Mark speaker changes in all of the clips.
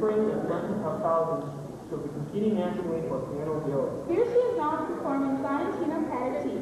Speaker 1: Spring and Duncan Houses shall be competing nationally for piano viola.
Speaker 2: Here she is now performing Valentino Patati.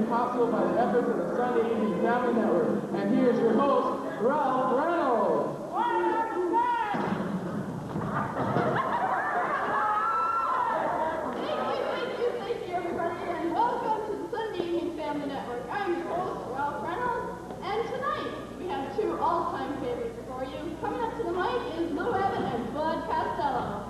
Speaker 1: made possible by the efforts of the Sunday Evening Family Network. And here's your host, Ralph Reynolds.
Speaker 2: Thank you, everybody, and welcome to the Sunday Evening Family Network. I'm your host, Ralph Reynolds, and tonight we have two all-time favorites for you. Coming up to the mic is Lou Evan and Bud Costello.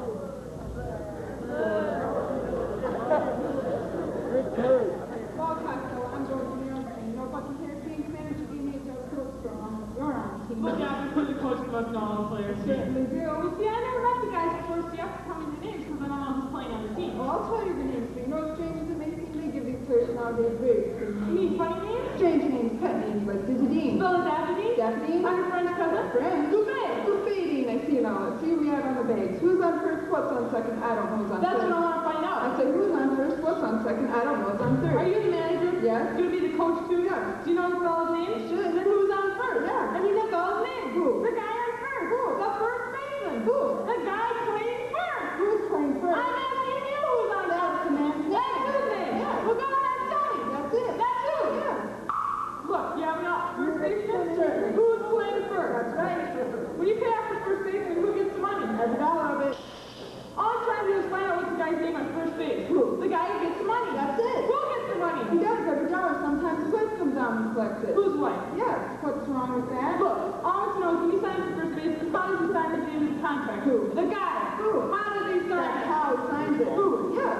Speaker 3: Bud Costello, I'm going to New York, and no fucking cares being commander to be made to coach strong. You're on team.
Speaker 1: Look out, we put the coach McDonald players.
Speaker 3: Certainly do.
Speaker 2: Well, see, I never met the guys before, so you have to tell me their names because I don't know who's playing on the team.
Speaker 3: Well, I'll tell you the names, but you know changes that may seem to give these players nowadays very
Speaker 2: You mean funny names?
Speaker 3: strange names, pet names like Dizzy
Speaker 2: Spell it Daphne?
Speaker 3: Daphne,
Speaker 2: I'm your French cousin.
Speaker 3: French,
Speaker 2: Buffet.
Speaker 3: Buffeting, I see now. Let's see who we have on the bags. Who's on first, what's on second? I don't know who's on
Speaker 2: That's
Speaker 3: third.
Speaker 2: what I want to find
Speaker 3: I
Speaker 2: out.
Speaker 3: said, who's on first, what's on second? I don't know who's on third.
Speaker 2: Are you the manager?
Speaker 3: Yes.
Speaker 2: You gonna be the coach too?
Speaker 3: Yes.
Speaker 2: Do you know the fellow's name?
Speaker 3: Should.
Speaker 2: Then who's on first?
Speaker 3: Yeah.
Speaker 2: I mean the fellow's name.
Speaker 3: Who?
Speaker 2: The guy on first.
Speaker 3: Who?
Speaker 2: The first baseman.
Speaker 3: Who?
Speaker 2: The guy playing first.
Speaker 3: Who's playing first?
Speaker 2: I'm asking you who's on
Speaker 3: That's
Speaker 2: first.
Speaker 3: the man's name.
Speaker 2: That's his name.
Speaker 3: Yeah.
Speaker 2: Well, go ahead and tell me.
Speaker 3: That's it.
Speaker 2: That's who.
Speaker 3: Yeah.
Speaker 2: Look, you have enough first baseman?
Speaker 3: Certainly.
Speaker 2: Who's playing first?
Speaker 3: That's right.
Speaker 2: When you pay off the first baseman, who gets the money?
Speaker 3: Every dollar of it.
Speaker 2: All I'm trying to do is find out what's the guy's name on first base.
Speaker 3: Who?
Speaker 2: The guy who gets the money.
Speaker 3: That's it.
Speaker 2: Who gets the money?
Speaker 3: He does every dollar. Sometimes his wife comes down and collects it.
Speaker 2: Whose wife?
Speaker 3: Yes. What's wrong with that?
Speaker 2: Look, all I want to know is when he signs for first base, how does he sign at the end of the contract?
Speaker 3: Who?
Speaker 2: The guy.
Speaker 3: Who?
Speaker 2: How does he sign
Speaker 3: That's
Speaker 2: it?
Speaker 3: how he signs it.
Speaker 2: Who?
Speaker 3: Yes.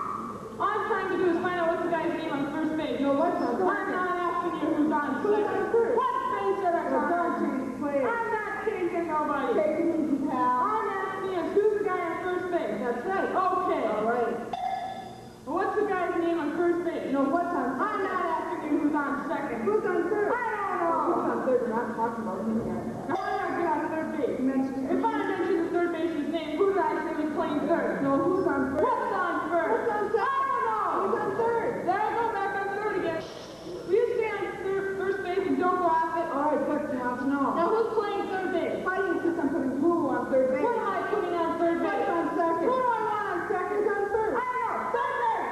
Speaker 2: All I'm trying to do is find out what's the guy's name on first base.
Speaker 3: No, what's on
Speaker 2: I'm
Speaker 3: first?
Speaker 2: not asking you who's on
Speaker 3: Who's
Speaker 2: second.
Speaker 3: on first?
Speaker 2: What base are
Speaker 3: Well,
Speaker 2: I
Speaker 3: don't
Speaker 2: on?
Speaker 3: change players.
Speaker 2: I'm not changing nobody.
Speaker 3: Take it easy, pal.
Speaker 2: I'm asking you who's the guy on first base.
Speaker 3: That's right.
Speaker 2: Okay.
Speaker 3: All right.
Speaker 2: Well, what's the guy's name on first base?
Speaker 3: No, what's on
Speaker 2: I'm not asking you who's on second.
Speaker 3: Who's on third?
Speaker 2: I don't
Speaker 3: Who's
Speaker 2: know.
Speaker 3: on third? We're not talking about him yet.
Speaker 2: Now, why not get on third base?
Speaker 3: You mentioned
Speaker 2: If I mention the third baseman's name, who did I say was playing third?
Speaker 3: No, who's on first?
Speaker 2: What's on first?
Speaker 3: What's on second?
Speaker 2: I don't know.
Speaker 3: Who's on third?
Speaker 2: There I go back on third again. Will you stay on first base and don't go off it?
Speaker 3: All right, what do you want to know?
Speaker 2: Now, who's playing third base?
Speaker 3: Why do you insist on putting who on third base?
Speaker 2: What am I putting on third base?
Speaker 3: What's on second?
Speaker 2: Who do I want on second?
Speaker 3: Who's on third?
Speaker 2: I don't know. Third base.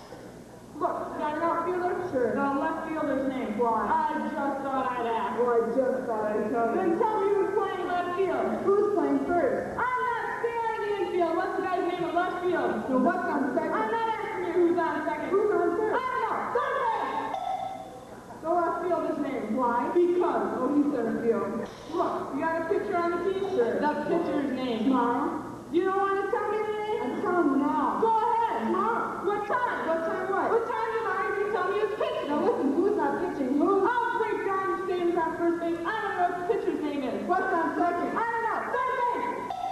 Speaker 2: Look, you got an outfielder?
Speaker 3: Sure.
Speaker 2: The left fielder's name.
Speaker 3: Why?
Speaker 2: I just thought I'd ask.
Speaker 3: Well, I just thought I'd tell
Speaker 2: Then
Speaker 3: you.
Speaker 2: tell me who's playing left field.
Speaker 3: Who's playing first?
Speaker 2: I'm not staring at the infield. What's the guy's name at left field?
Speaker 3: No, what's on second?
Speaker 2: I'm not asking you who's on second.
Speaker 3: Who's on
Speaker 2: I
Speaker 3: third?
Speaker 2: don't know. Third base. The left fielder's name.
Speaker 3: Why?
Speaker 2: Because.
Speaker 3: Oh, he's center field.
Speaker 2: Look, you got a picture on the t-shirt. The pitcher's name.
Speaker 3: Tomorrow?
Speaker 2: You don't want to tell me the name?
Speaker 3: I'm telling you now.
Speaker 2: Go ahead.
Speaker 3: Tomorrow.
Speaker 2: What time?
Speaker 3: What time what?
Speaker 2: What time tomorrow you tell me who's pitching?
Speaker 3: Now listen, who's not pitching? Who?
Speaker 2: Oh, great God, you say who's on first base. I don't know what the pitcher's name is.
Speaker 3: What's on second?
Speaker 2: I don't know. Third base.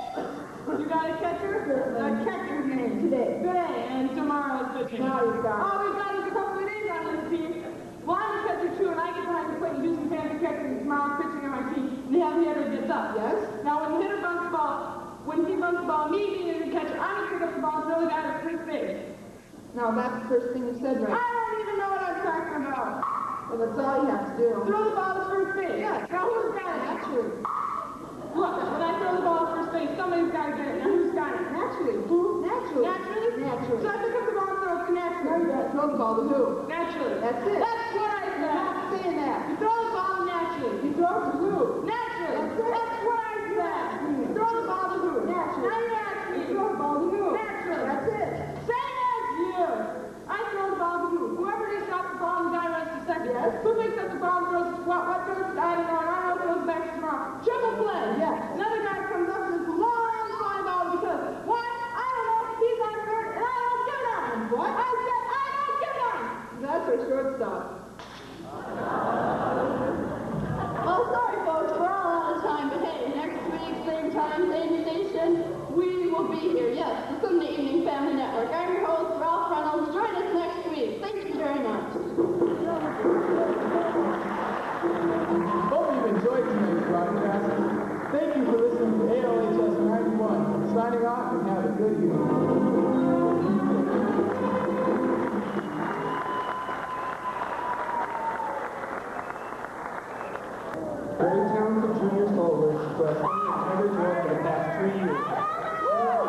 Speaker 2: You got a catcher?
Speaker 3: Certainly.
Speaker 2: The catcher's name.
Speaker 3: Today.
Speaker 2: Today and tomorrow's pitching.
Speaker 3: Now you've got it.
Speaker 2: All we've got is a couple of days on this team. Well, I'm a catcher too, and I get behind the plate and do some fancy catching. Tomorrow's pitching on my team. And the heavy hitter gets up.
Speaker 3: Yes?
Speaker 2: Now, when the hitter bunts the ball, when he bunts the ball, me being the catcher, I'm gonna pick up the ball and throw the guy to first base.
Speaker 3: Now that's the first thing you said
Speaker 2: I
Speaker 3: right.
Speaker 2: don't even know what I'm talking about.
Speaker 3: Well, that's all you have to do.
Speaker 2: Throw the ball to first base.
Speaker 3: Yeah.
Speaker 2: Now, who's got it?
Speaker 3: Naturally.
Speaker 2: Look, when I throw the ball to first base, somebody's got to get it. Now, who's got it?
Speaker 3: Naturally. Who? Naturally.
Speaker 2: Naturally?
Speaker 3: Naturally.
Speaker 2: So I pick up the ball and throw it to
Speaker 3: No,
Speaker 2: naturally.
Speaker 3: you gotta throw the ball to who?
Speaker 2: Naturally.
Speaker 3: That's it.
Speaker 2: That's what I
Speaker 3: You're
Speaker 2: said.
Speaker 3: not saying that.
Speaker 2: You throw the ball naturally.
Speaker 3: You throw it to who?
Speaker 2: Naturally.
Speaker 3: That's it.
Speaker 2: That's what I said. You throw the ball to who?
Speaker 3: Naturally.
Speaker 2: Now you ask me.
Speaker 3: You throw the ball to who?
Speaker 2: Naturally.
Speaker 3: That's it.
Speaker 2: Same as you. I throw the ball to who? Whoever just dropped the ball and the guy runs to second.
Speaker 3: Yes.
Speaker 2: Who picks up the ball and throws it? What throws it? I don't know. I don't know if it goes back to tomorrow. Triple play.
Speaker 3: Yes.
Speaker 2: Another guy comes up and it's a long fly ball because what? I don't know. He's on third and I don't give it on him.
Speaker 3: What?
Speaker 2: I said I don't give it on him.
Speaker 3: That's our shortstop.
Speaker 2: Well, sorry, folks, we're all out of time, but hey, next week, same time, same station, we will be here. Yes, the Sunday Evening Family Network. I'm your host, Ralph Reynolds. Join us next week. Thank you very much.
Speaker 1: Hope you've enjoyed tonight's broadcast. Thank you for listening to ALHS 91. Signing off and have a good evening. Very talented junior soloist who has sung every work for the past 3 years.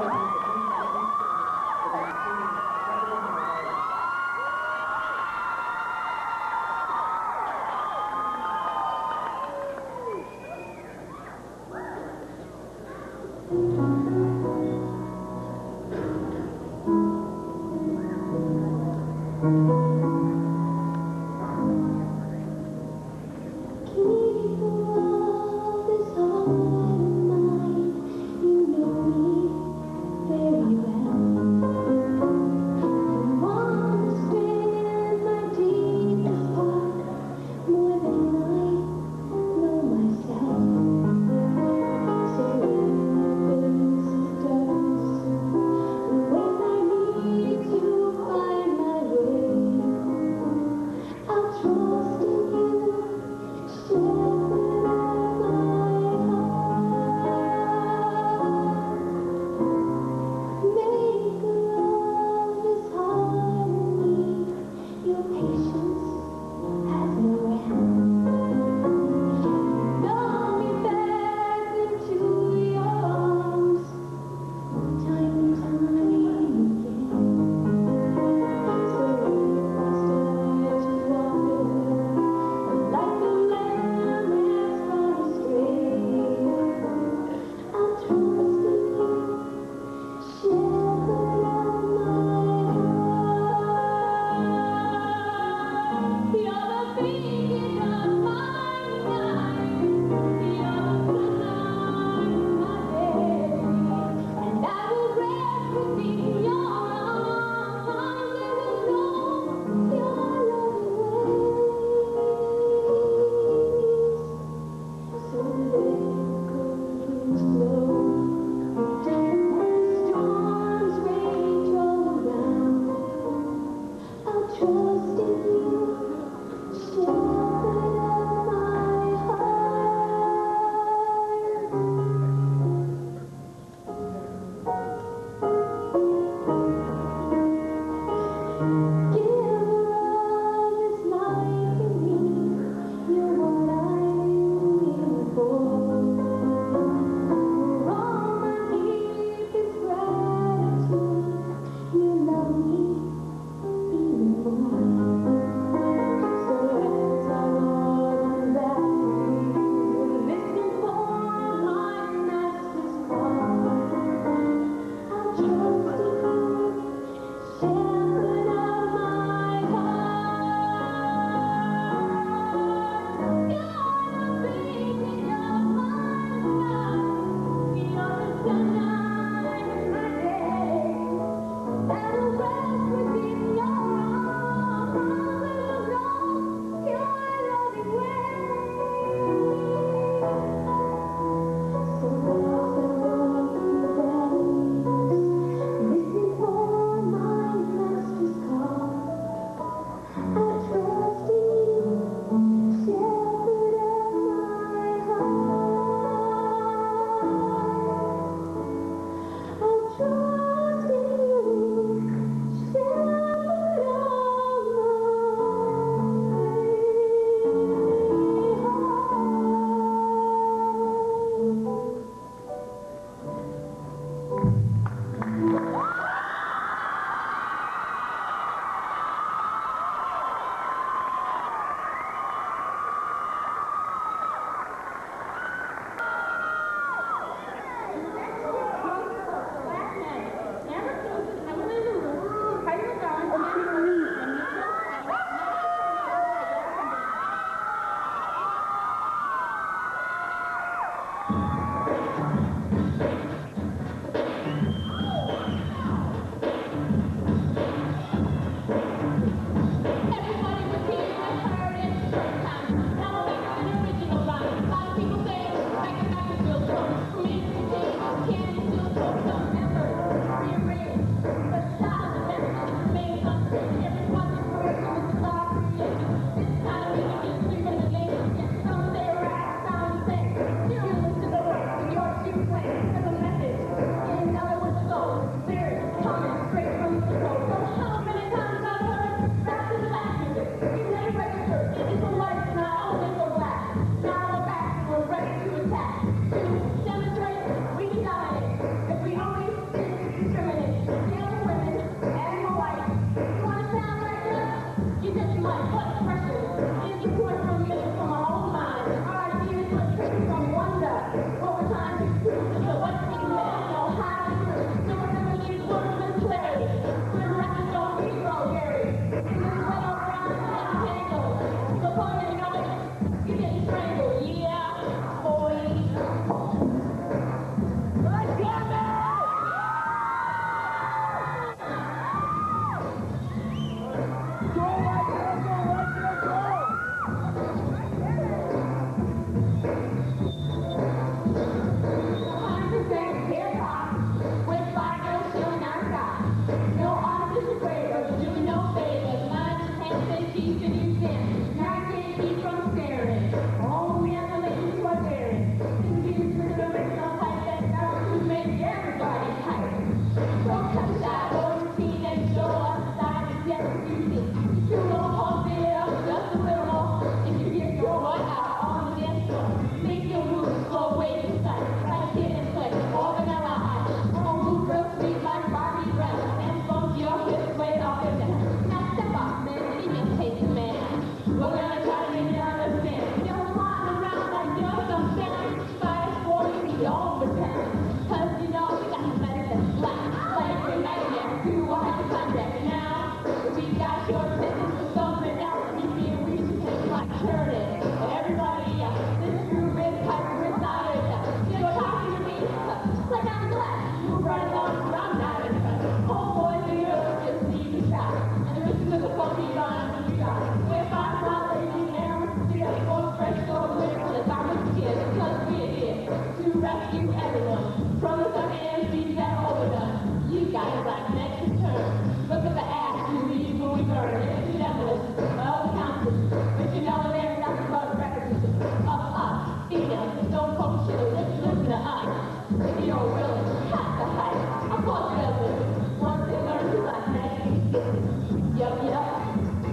Speaker 2: You're really have to hide. I'm not really. Once they learn to like me. Yep.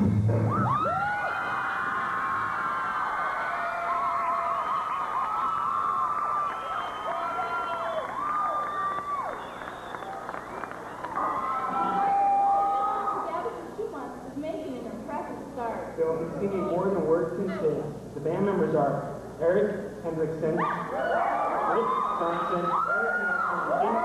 Speaker 1: They'll be singing more than words can say. The band members are Eric Hendrickson, Rick Johnson, Eric Nelson, Jim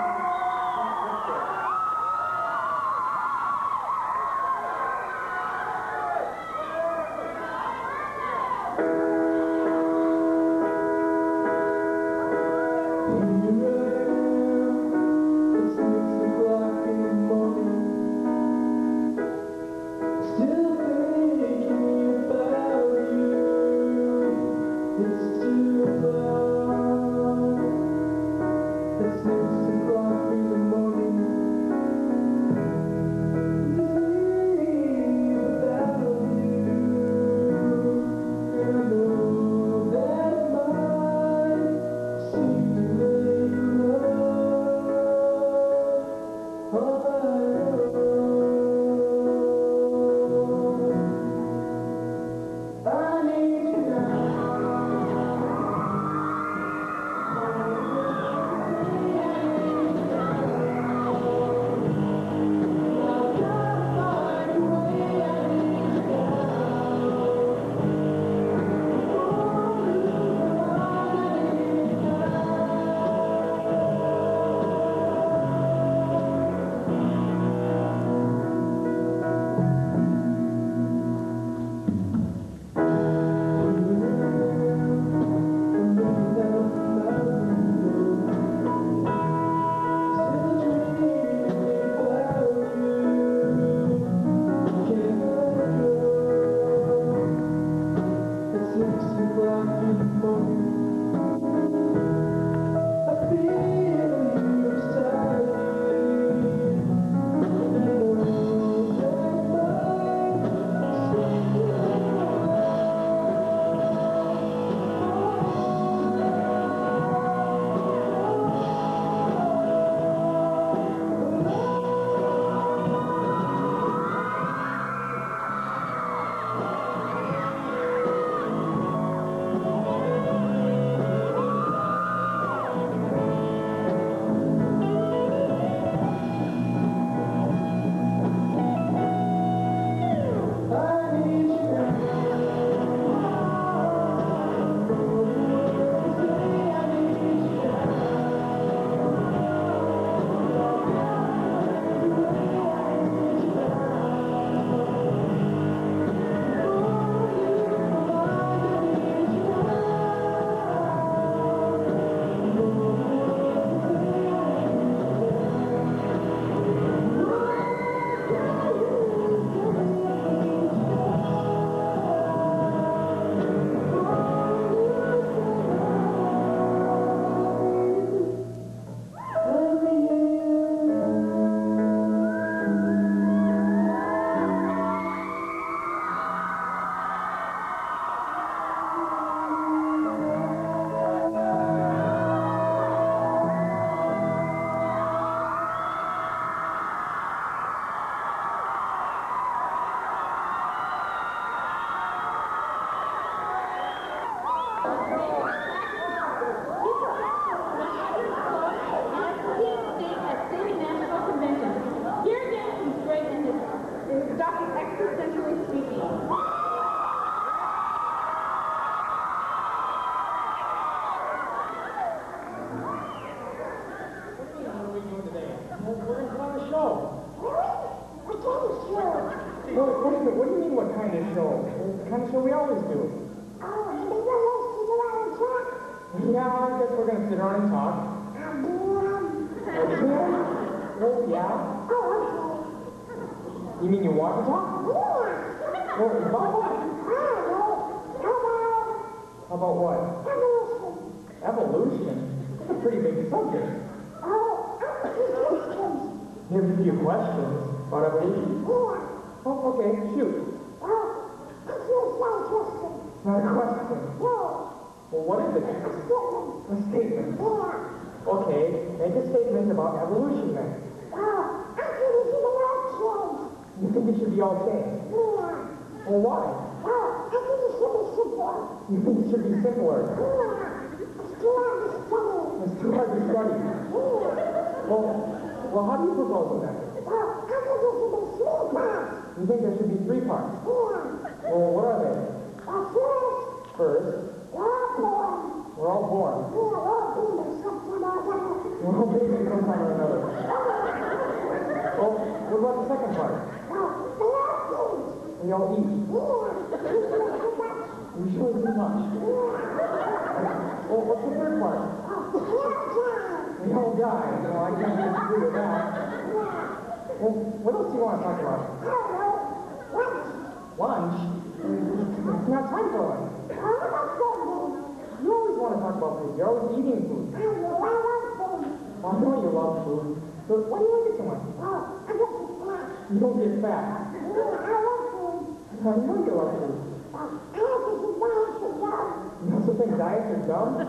Speaker 1: What do you mean, what kind of show? The kind of show we always do. Yeah, I guess we're going to sit around and talk. Oh, yeah? You mean you want to talk? Well, about what? How about what? Evolution? That's a pretty big subject. Here's a few questions about evolution. Oh, okay, shoot. Not a question. Well, what is it? A statement.
Speaker 4: Okay, make a statement about evolution then. You think it should be okay? Well, why? You think it should be simpler? It's too hard to study. Well, how do you propose with that? You think there should be 3 parts? Well, what are they? First, we're all born. We're all babies sometime or another. Well, what about the second part? We all eat. Usually too much. Well, what's the third part? We all die. No, I can't agree with that. Well, what else do you want to talk about? Lunch? It's not time for lunch. You always want to talk about food. You're always eating food. I know you love food. So why do you like it so much? You don't get fat. I know you love food. You also think diets are dumb? Okay,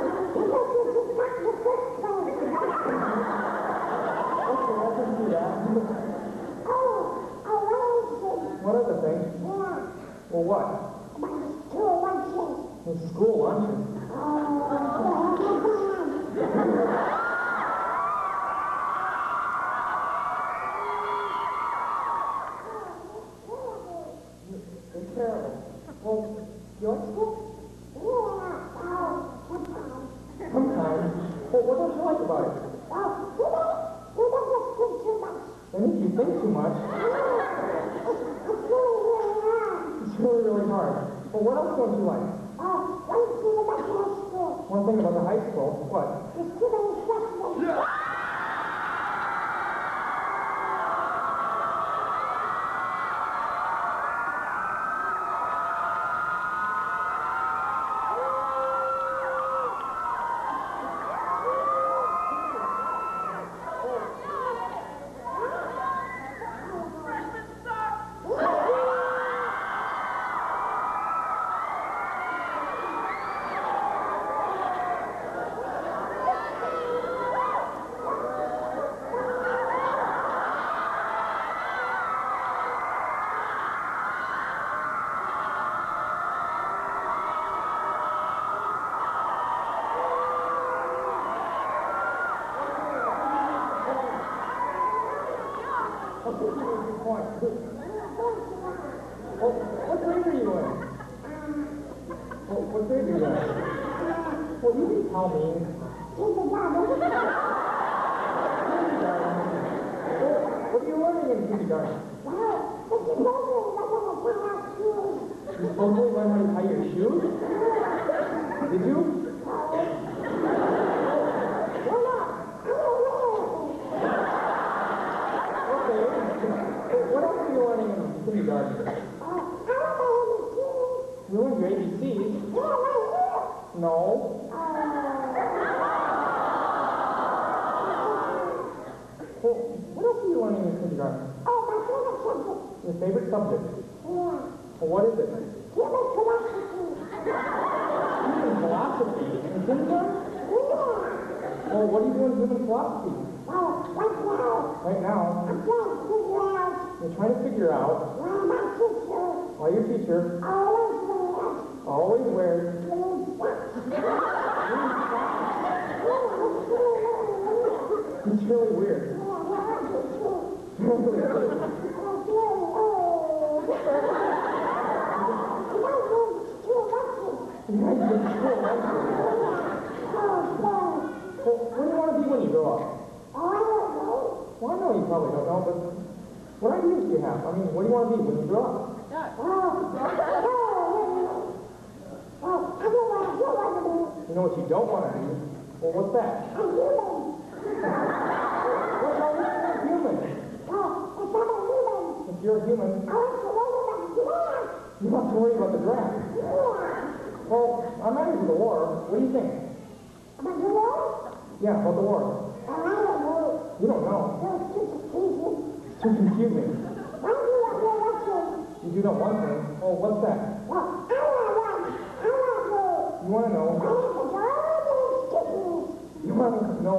Speaker 4: I can see that. What other thing? Well, what? The school lunches. It's terrible. Well, you like school? Sometimes. Well, what don't you like about it? And if you think too much, it's really, really hard. Well, what else don't you like? One thing about the high school, what? What grade are you in? What grade are you in? Well, you can tell me. What are you learning in kindergarten? You supposedly learn how to tie your shoes? Did you? Okay. What else are you learning in kindergarten? You learned your ABCs? No. Well, what else are you learning in kindergarten? Your favorite subject? Well, what is it? Human philosophy? In kindergarten? Well, what are you doing in human philosophy? Right now? You're trying to figure out why your teacher always wears It's really weird. What do you want to be when you grow up? Well, I know you probably don't know, but what ideas do you have? I mean, what do you want to be when you grow up? You know what you don't want to be? Well, what's that? Well, no, you're not human. If you're a human, you don't have to worry about the draft. Well, I'm not into the war. What do you think? Yeah, about the war. You don't know. It's too confusing. You do know one thing. Oh, what's that? You want to know? You want to know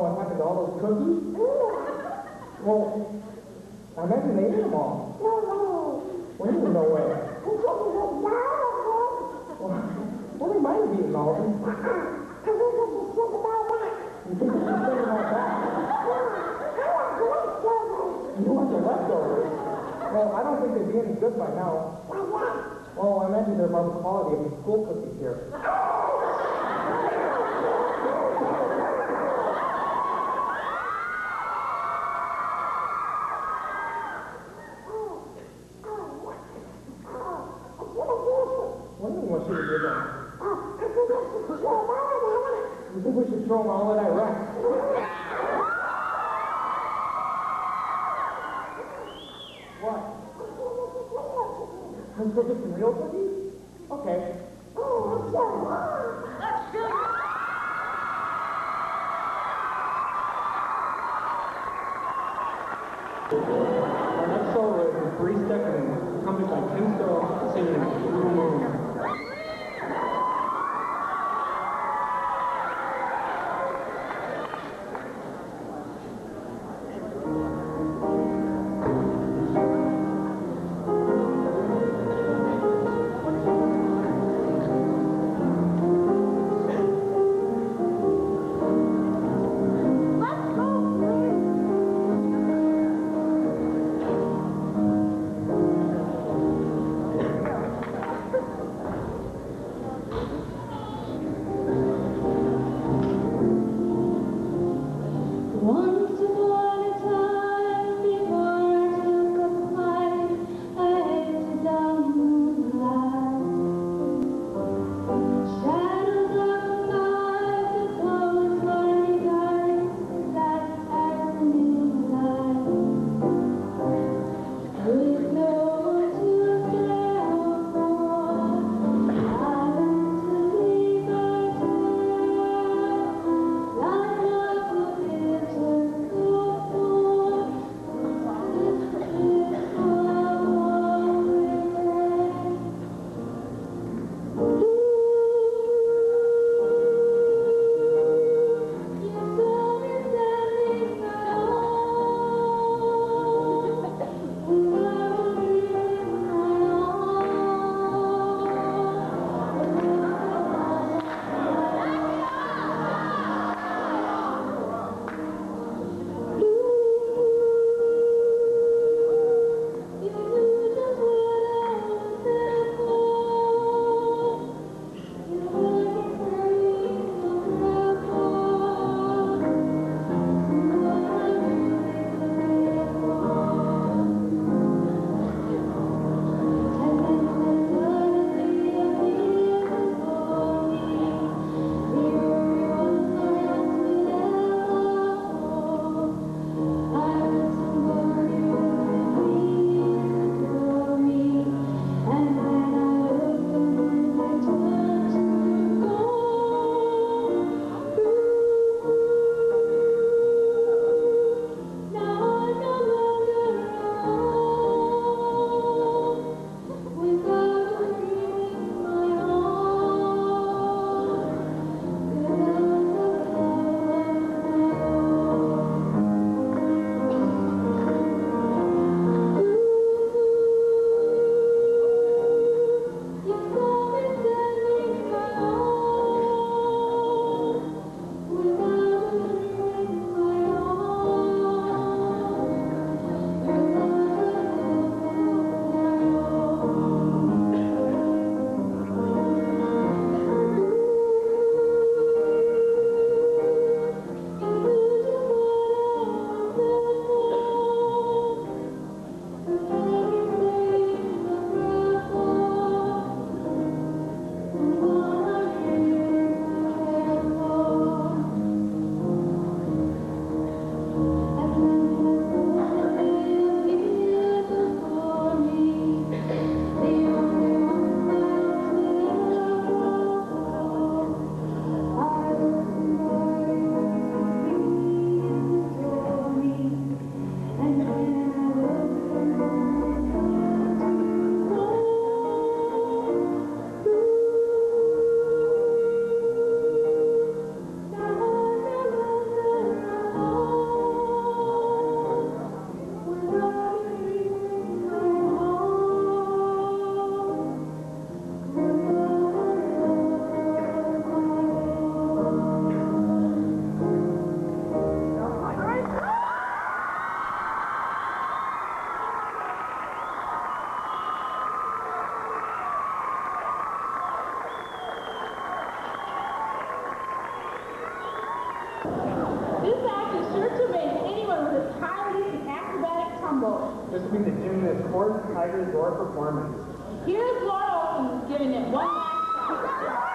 Speaker 4: cookies? Well, I imagine they ate them all. What do you mean, no way? Well, they might have eaten all of them. You think they should think about that? You want the leftovers? Well, I don't think they'd be any good by now. Well, I imagine they're about the quality of the school cookies here. What do you mean, what should we do then? You think we should throw them all in Iraq? What? Let's go get some real cookies? Okay. Our next solo is Three Seconds, accompanied by Tim Stowe singing Blue Moon.
Speaker 3: This act is sure to amaze anyone with its highly acrobatic tumble.
Speaker 4: This will be the gymnast horse tiger roar performance.
Speaker 3: Here's Laura Olsen giving it one last shot.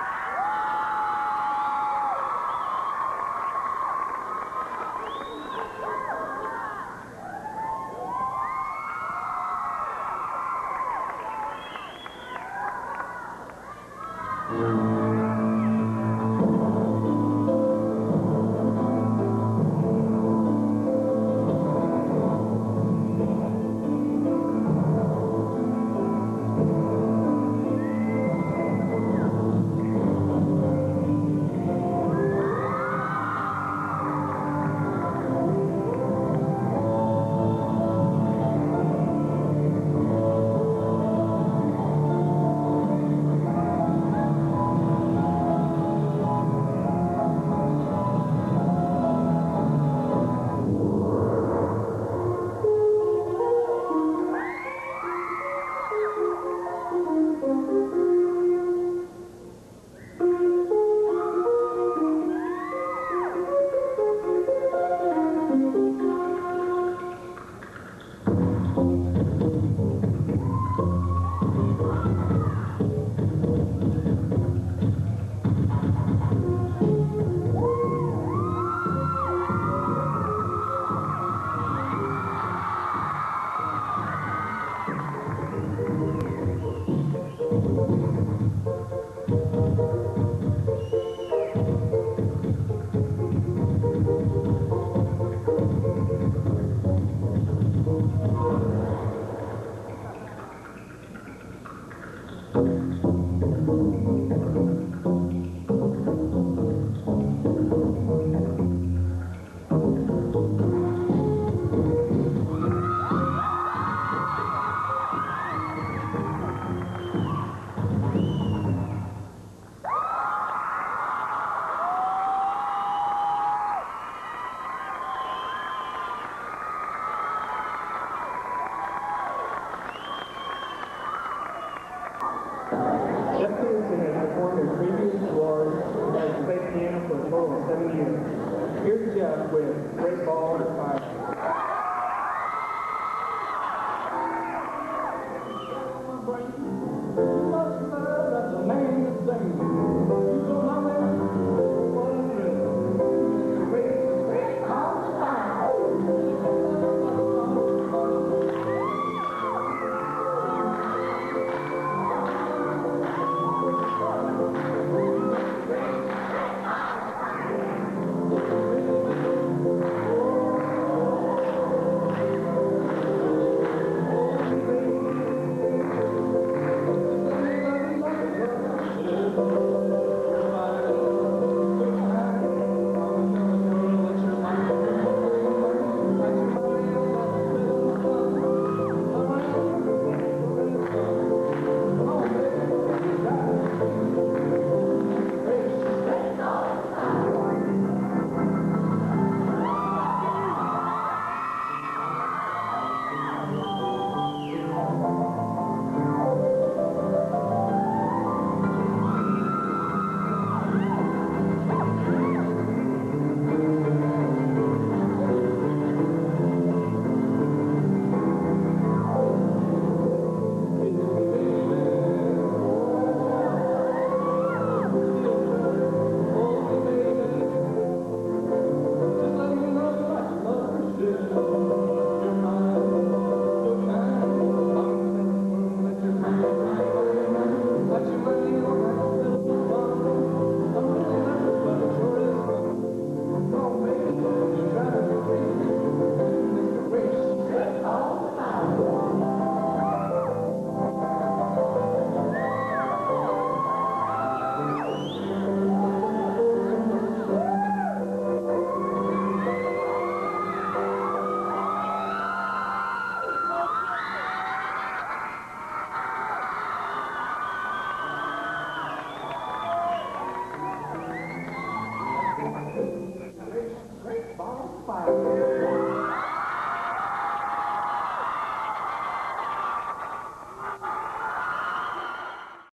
Speaker 4: Jeff Peterson has performed in previous roars and has played piano for a total of 7 years. Here's Jeff with Great Ball and Fire.